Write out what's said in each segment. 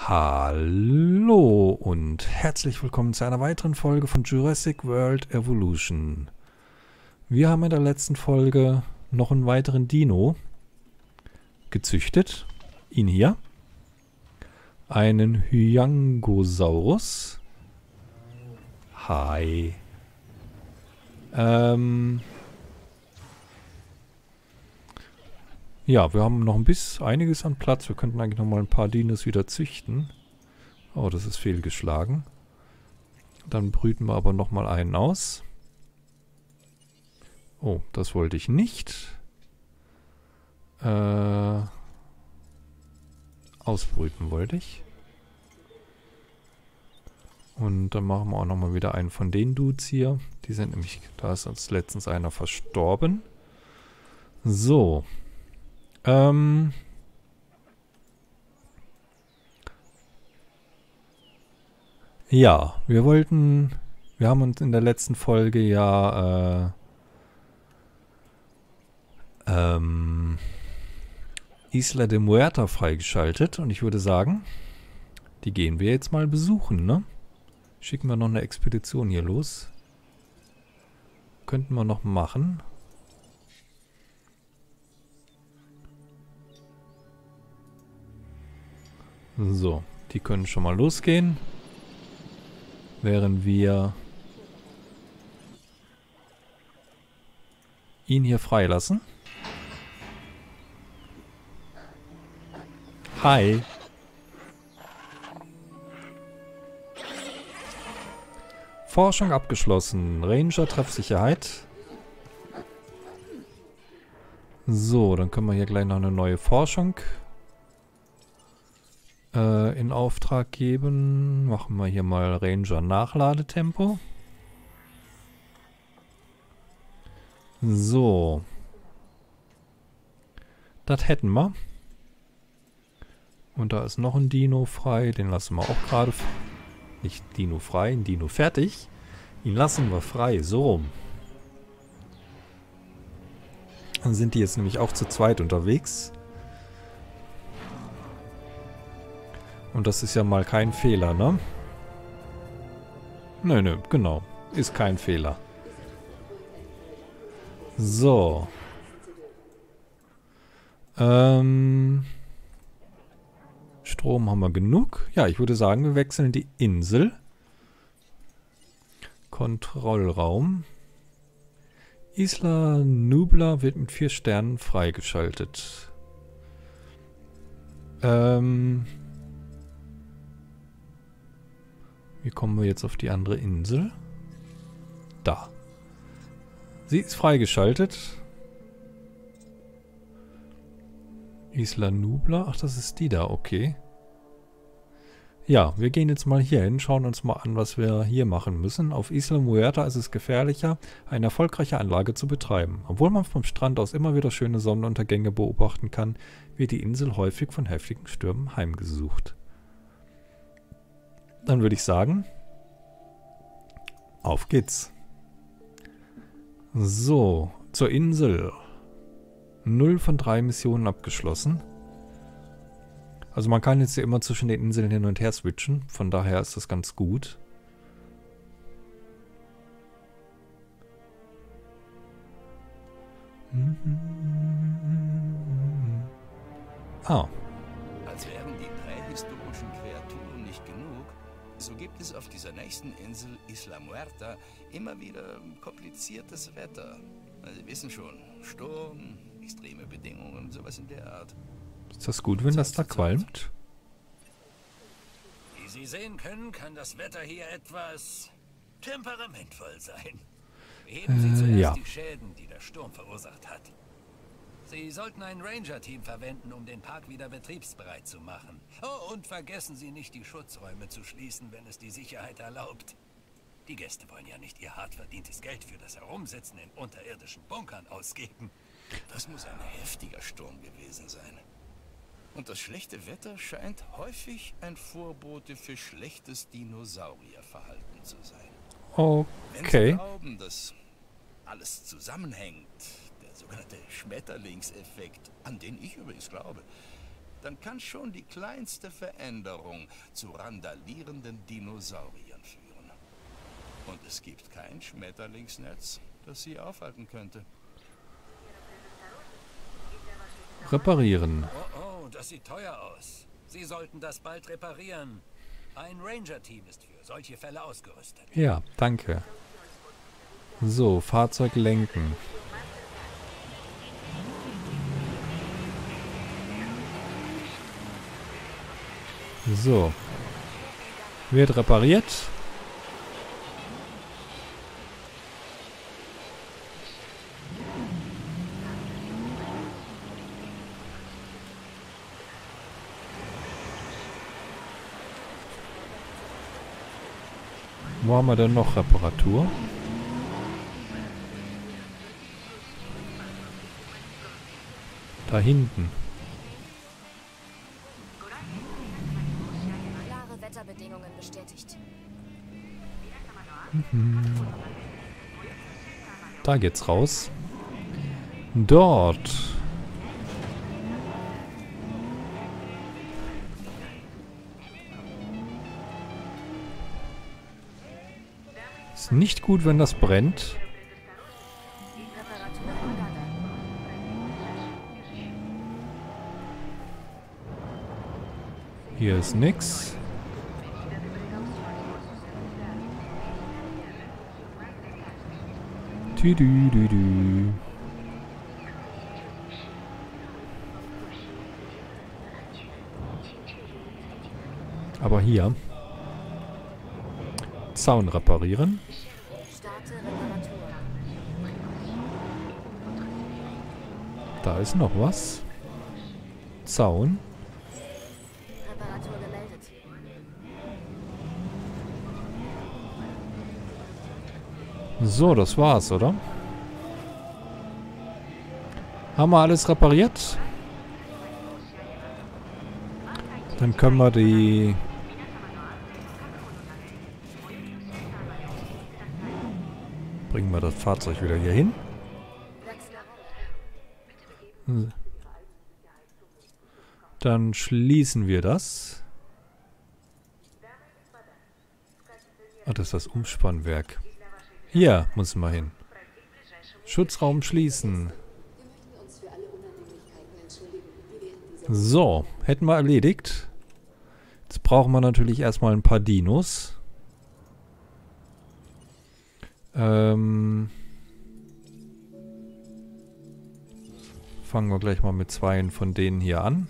Hallo und herzlich willkommen zu einer weiteren Folge von Jurassic World Evolution. Wir haben in der letzten Folge noch einen weiteren Dino gezüchtet. Ihn hier. Einen Hyangosaurus. Hi. Ja, wir haben noch einiges an Platz. Wir könnten eigentlich noch mal ein paar Dinos wieder züchten. Oh, das ist fehlgeschlagen. Dann brüten wir aber noch mal einen aus. Oh, das wollte ich nicht. Ausbrüten wollte ich. Und dann machen wir auch noch mal wieder einen von den Dudes hier. Die sind nämlich, da ist uns letztens einer verstorben. So. Ja, wir haben uns in der letzten Folge ja Isla de Muerta freigeschaltet und ich würde sagen, die gehen wir jetzt mal besuchen, ne? Schicken wir noch eine Expedition hier los. Könnten wir noch machen. So, die können schon mal losgehen. Während wir ihn hier freilassen. Hi. Forschung abgeschlossen. Ranger Treffsicherheit. So, dann können wir hier gleich noch eine neue Forschung in Auftrag geben. Machen wir hier mal Ranger Nachladetempo. So. Das hätten wir. Und da ist noch ein Dino frei. Den lassen wir auch gerade... Nicht Dino frei, ein Dino fertig. Ihn lassen wir frei. So rum. Dann sind die jetzt nämlich auch zu zweit unterwegs. Und das ist ja mal kein Fehler, ne? Nö, genau. Ist kein Fehler. So. Strom haben wir genug. Ja, ich würde sagen, wir wechseln die Insel. Kontrollraum. Isla Nublar wird mit 4 Sternen freigeschaltet. Wie kommen wir jetzt auf die andere Insel? Da. Sie ist freigeschaltet. Isla Nublar. Ach, das ist die da. Okay. Ja, wir gehen jetzt mal hier hin, schauen uns mal an, was wir hier machen müssen. Auf Isla Muerta ist es gefährlicher, eine erfolgreiche Anlage zu betreiben. Obwohl man vom Strand aus immer wieder schöne Sonnenuntergänge beobachten kann, wird die Insel häufig von heftigen Stürmen heimgesucht. Dann würde ich sagen, auf geht's. So, zur Insel. 0 von 3 Missionen abgeschlossen. Also man kann jetzt hier immer zwischen den Inseln hin und her switchen. Von daher ist das ganz gut. Ah. Als wären die prähistorischen Kreaturen nicht genug, so gibt es auf dieser nächsten Insel Isla Muerta immer wieder kompliziertes Wetter. Sie wissen schon, Sturm, extreme Bedingungen, sowas in der Art. Ist das gut, wenn das da qualmt? Wie Sie sehen können, kann das Wetter hier etwas temperamentvoll sein. Beheben Sie zuerst ja. die Schäden, die der Sturm verursacht hat. Sie sollten ein Ranger-Team verwenden, um den Park wieder betriebsbereit zu machen. Oh, und vergessen Sie nicht, die Schutzräume zu schließen, wenn es die Sicherheit erlaubt. Die Gäste wollen ja nicht ihr hart verdientes Geld für das Herumsitzen in unterirdischen Bunkern ausgeben. Das muss ein heftiger Sturm gewesen sein. Und das schlechte Wetter scheint häufig ein Vorbote für schlechtes Dinosaurierverhalten zu sein. Okay. Wenn Sie glauben, dass alles zusammenhängt, der sogenannte Schmetterlingseffekt, an den ich übrigens glaube, dann kann schon die kleinste Veränderung zu randalierenden Dinosauriern führen. Und es gibt kein Schmetterlingsnetz, das sie aufhalten könnte. Reparieren. Oh, das sieht teuer aus. Sie sollten das bald reparieren. Ein Ranger-Team ist für solche Fälle ausgerüstet. Ja, danke. So, Fahrzeug lenken. So. Wird repariert. Wo haben wir denn noch Reparatur? Da hinten. Klare Wetterbedingungen bestätigt. Da geht's raus. Dort. Ist nicht gut, wenn das brennt. Reparatur im Gange. Hier ist nix. Tüdüdüdü. Aber hier. Zaun reparieren. Starte Reparatur. Da ist noch was. Zaun. Reparatur gemeldet. So, das war's, oder? Haben wir alles repariert? Dann können wir die... Bringen wir das Fahrzeug wieder hier hin. Dann schließen wir das. Ah, das ist das Umspannwerk. Hier müssen wir hin. Schutzraum schließen. So, hätten wir erledigt. Jetzt brauchen wir natürlich erstmal ein paar Dinos. Fangen wir gleich mal mit zweien von denen hier an.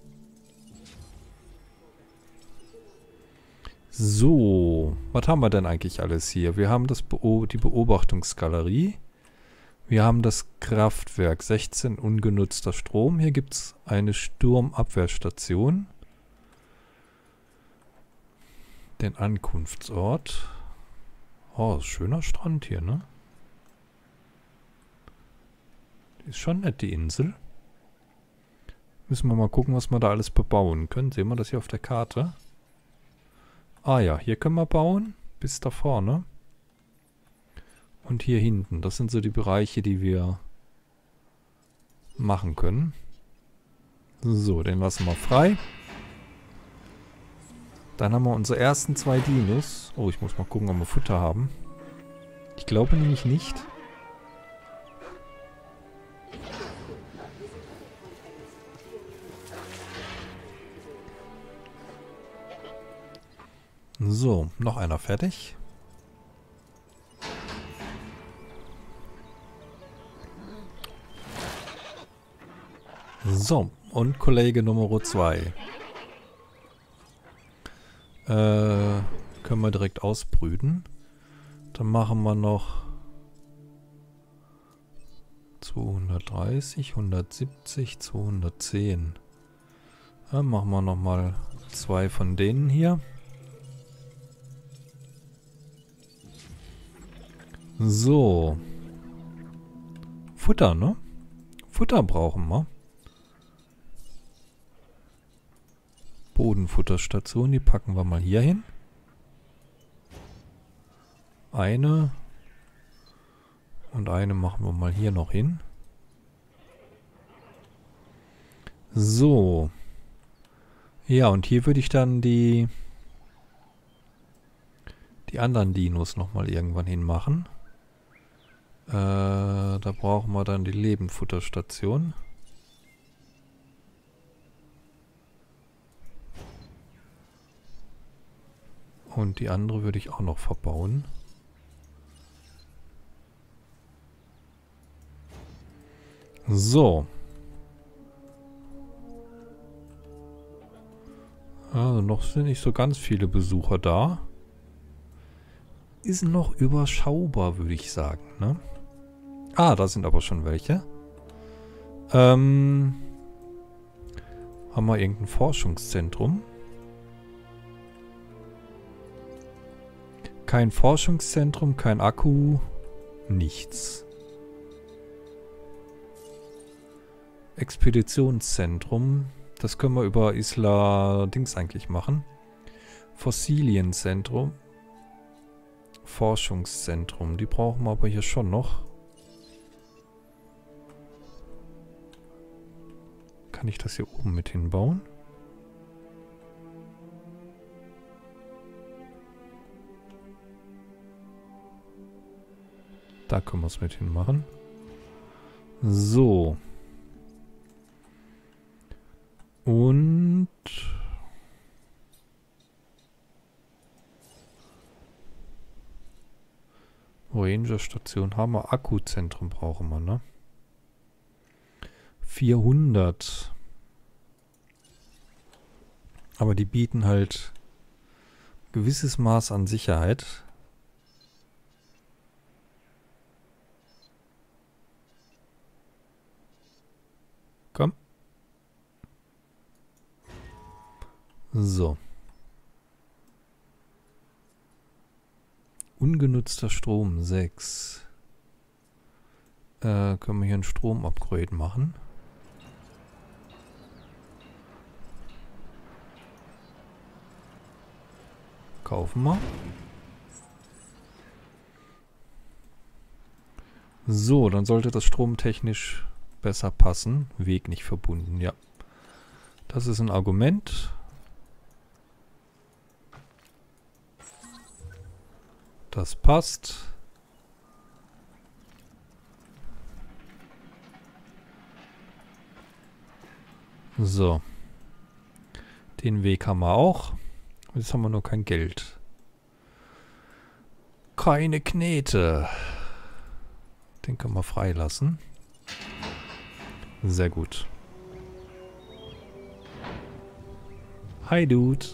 So, was haben wir denn eigentlich alles hier? Wir haben die Beobachtungsgalerie. Wir haben das Kraftwerk, 16 ungenutzter Strom. Hier gibt es eine Sturmabwehrstation. Den Ankunftsort. Oh, schöner Strand hier, ne? Die ist schon nett, die Insel. Müssen wir mal gucken, was wir da alles bebauen können. Sehen wir das hier auf der Karte? Ah ja, hier können wir bauen. Bis da vorne. Und hier hinten. Das sind so die Bereiche, die wir machen können. So, den lassen wir frei. Dann haben wir unsere ersten 2 Dinos. Oh, ich muss mal gucken, ob wir Futter haben. Ich glaube nämlich nicht. So, noch einer fertig. So, und Kollege Nummer 2. Können wir direkt ausbrüten. Dann machen wir noch 230, 170, 210. Dann machen wir nochmal 2 von denen hier. So. Futter, ne? Futter brauchen wir. Bodenfutterstation, die packen wir mal hier hin. Eine. Und eine machen wir mal hier noch hin. So. Ja, und hier würde ich dann die anderen Dinos nochmal irgendwann hinmachen. Da brauchen wir dann die Lebendfutterstation. Und die andere würde ich auch noch verbauen. So. Also noch sind nicht so ganz viele Besucher da. Ist noch überschaubar, würde ich sagen, ne? Ah, da sind aber schon welche. Haben wir irgendein Forschungszentrum? Kein Forschungszentrum, kein Akku, nichts. Expeditionszentrum, das können wir über Isla Dings eigentlich machen. Fossilienzentrum. Forschungszentrum, die brauchen wir aber hier schon noch. Kann ich das hier oben mit hinbauen? Da können wir es mit hinmachen. So. Und Ranger-Station haben wir. Akkuzentrum brauchen wir, ne? 400. Aber die bieten halt gewisses Maß an Sicherheit. Komm. So. Ungenutzter Strom 6. Können wir hier ein Strom-Upgrade machen? Kaufen wir. So, dann sollte das stromtechnisch besser passen. Weg nicht verbunden, ja. Das ist ein Argument. Das passt. So. Den Weg haben wir auch. Jetzt haben wir nur kein Geld. Keine Knete. Den können wir freilassen. Sehr gut. Hi, Dude.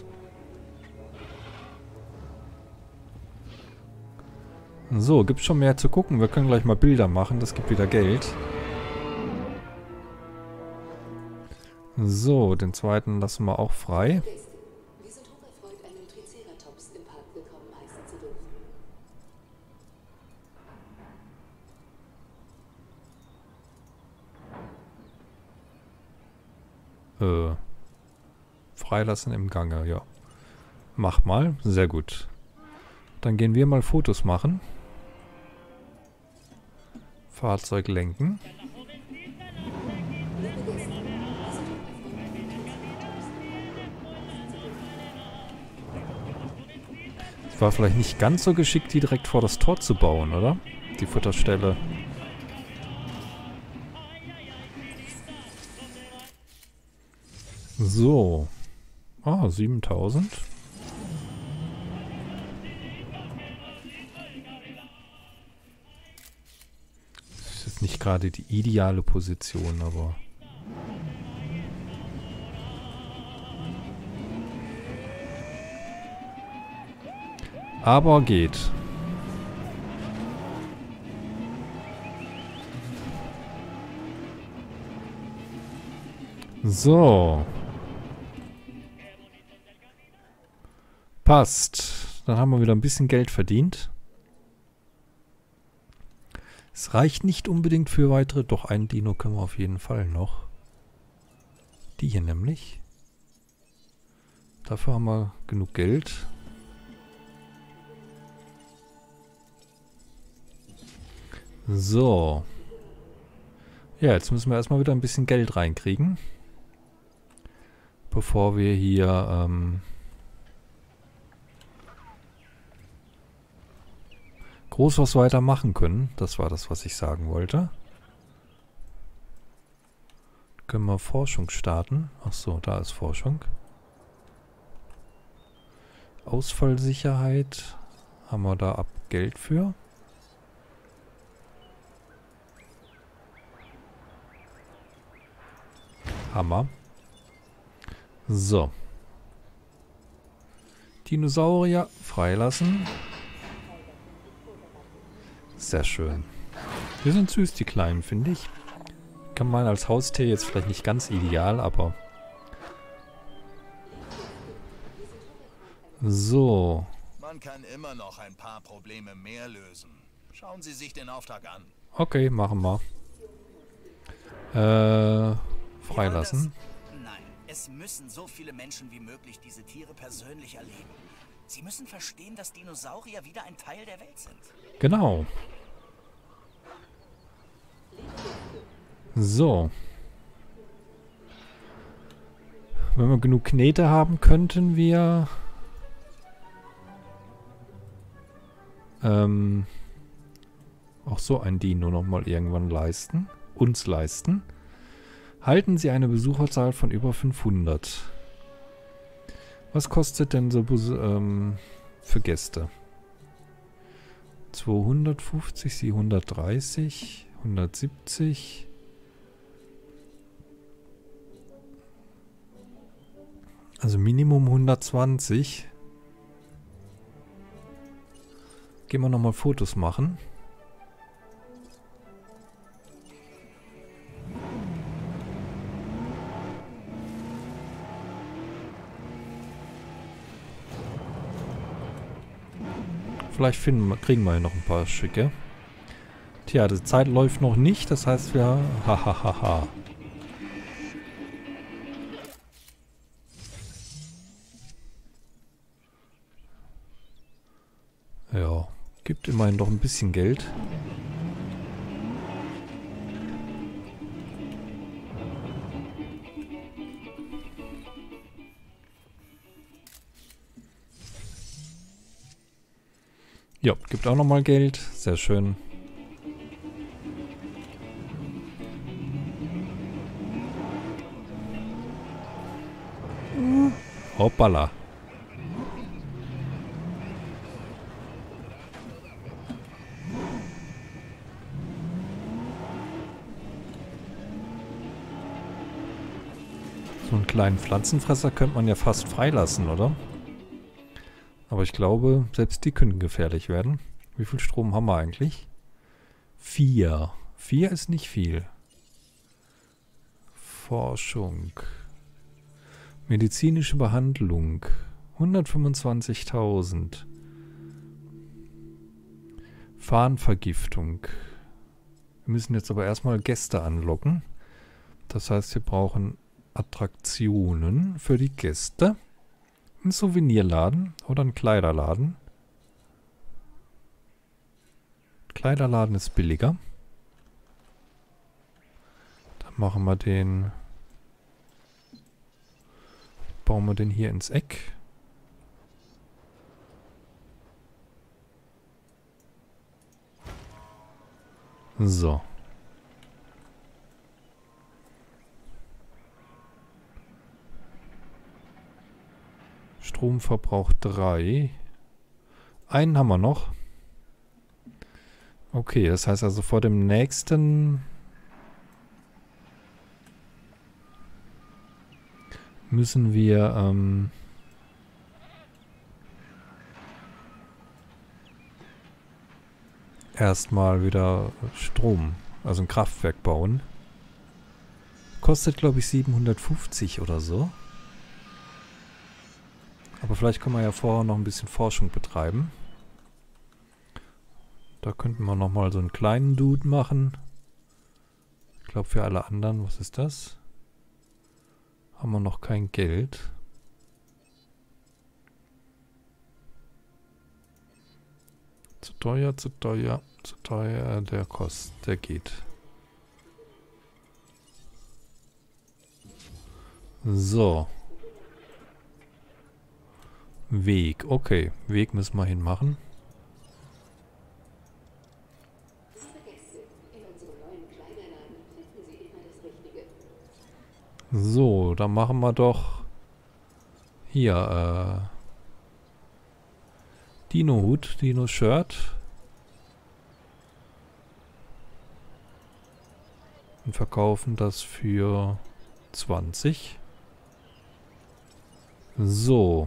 So, gibt's schon mehr zu gucken. Wir können gleich mal Bilder machen. Das gibt wieder Geld. So, den zweiten lassen wir auch frei. Wir sind hocherfreut, einen Triceratops im Park willkommen heißen zu dürfen. Freilassen im Gange, ja. Mach mal, sehr gut. Dann gehen wir mal Fotos machen. Fahrzeug lenken. Es war vielleicht nicht ganz so geschickt, die direkt vor das Tor zu bauen, oder? Die Futterstelle. So. Ah, 7000. Das ist jetzt nicht gerade die ideale Position, aber... Aber geht. So. Passt. Dann haben wir wieder ein bisschen Geld verdient. Es reicht nicht unbedingt für weitere. Doch, einen Dino können wir auf jeden Fall noch. Die hier nämlich. Dafür haben wir genug Geld. So. Ja, jetzt müssen wir erstmal wieder ein bisschen Geld reinkriegen. bevor wir hier groß was weitermachen können. Das war das, was ich sagen wollte. Können wir Forschung starten? Ach so, da ist Forschung. Ausfallsicherheit. Haben wir da ab Geld für? Hammer. So. Dinosaurier freilassen. Sehr schön. Die sind süß, die Kleinen, finde ich. Kann man als Haustier jetzt vielleicht nicht ganz ideal, aber... So. Man kann immer noch ein paar Probleme mehr lösen. Schauen Sie sich den Auftrag an. Okay, machen wir. Freilassen. Nein, es müssen so viele Menschen wie möglich diese Tiere persönlich erleben. Sie müssen verstehen, dass Dinosaurier wieder ein Teil der Welt sind. Genau. So. Wenn wir genug Knete haben, könnten wir auch so ein Dino nochmal irgendwann leisten. Uns leisten. Halten Sie eine Besucherzahl von über 500. Was kostet denn so für Gäste? 250, 730, 170. Also Minimum 120. Gehen wir nochmal Fotos machen. Vielleicht kriegen wir ja noch ein paar schicke. Tja, die Zeit läuft noch nicht, das heißt wir... Hahaha. Ja, gibt immerhin doch ein bisschen Geld. Ja, gibt auch nochmal Geld. Sehr schön. Hoppala. So einen kleinen Pflanzenfresser könnte man ja fast freilassen, oder? Aber ich glaube, selbst die können gefährlich werden. Wie viel Strom haben wir eigentlich? 4. 4 ist nicht viel. Forschung. Medizinische Behandlung. 125.000. Fahnenvergiftung. Wir müssen jetzt aber erstmal Gäste anlocken. Das heißt, wir brauchen Attraktionen für die Gäste. Ein Souvenirladen oder ein Kleiderladen. Kleiderladen ist billiger. Dann machen wir den... Bauen wir den hier ins Eck. So. Stromverbrauch 3. Einen haben wir noch. Okay, das heißt also vor dem nächsten müssen wir erstmal wieder Strom, also ein Kraftwerk bauen. Kostet glaube ich 750 oder so. Aber vielleicht können wir ja vorher noch ein bisschen Forschung betreiben. Da könnten wir nochmal so einen kleinen Dude machen. Ich glaube für alle anderen, was ist das? Haben wir noch kein Geld. Zu teuer, zu teuer, zu teuer, der kostet, der geht. So. Weg. Okay, Weg müssen wir hinmachen. So, dann machen wir doch hier, Dino-Hut, Dino-Shirt. Und verkaufen das für 20. So.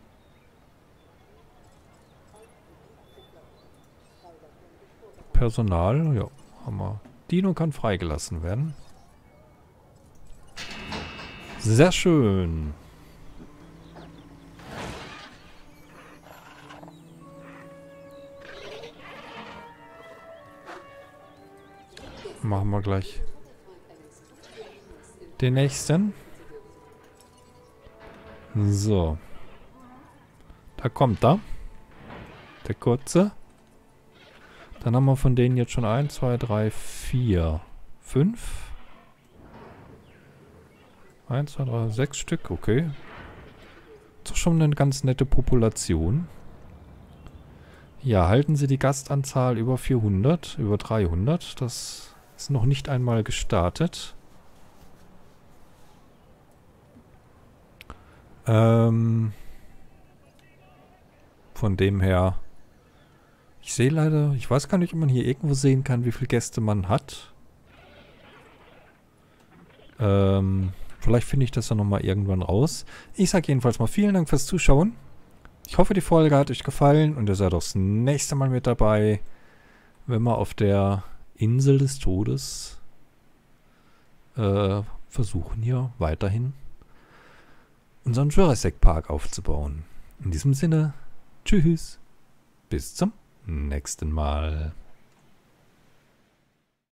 Personal, ja, haben wir. Dino kann freigelassen werden. Sehr schön. Machen wir gleich den nächsten. So. Da kommt er. Der kurze. Dann haben wir von denen jetzt schon 1, 2, 3, 4, 5. 1, 2, 3, 6 Stück, okay. Das ist schon eine ganz nette Population. Ja, halten Sie die Gastanzahl über 400, über 300. Das ist noch nicht einmal gestartet. Von dem her... Ich sehe leider... Ich weiß gar nicht, ob man hier irgendwo sehen kann, wie viele Gäste man hat. Vielleicht finde ich das dann nochmal irgendwann raus. Ich sage jedenfalls mal vielen Dank fürs Zuschauen. Ich hoffe, die Folge hat euch gefallen und ihr seid auch das nächste Mal mit dabei, wenn wir auf der Insel des Todes versuchen, hier weiterhin unseren Jurassic Park aufzubauen. In diesem Sinne, tschüss, bis zum nächsten Mal.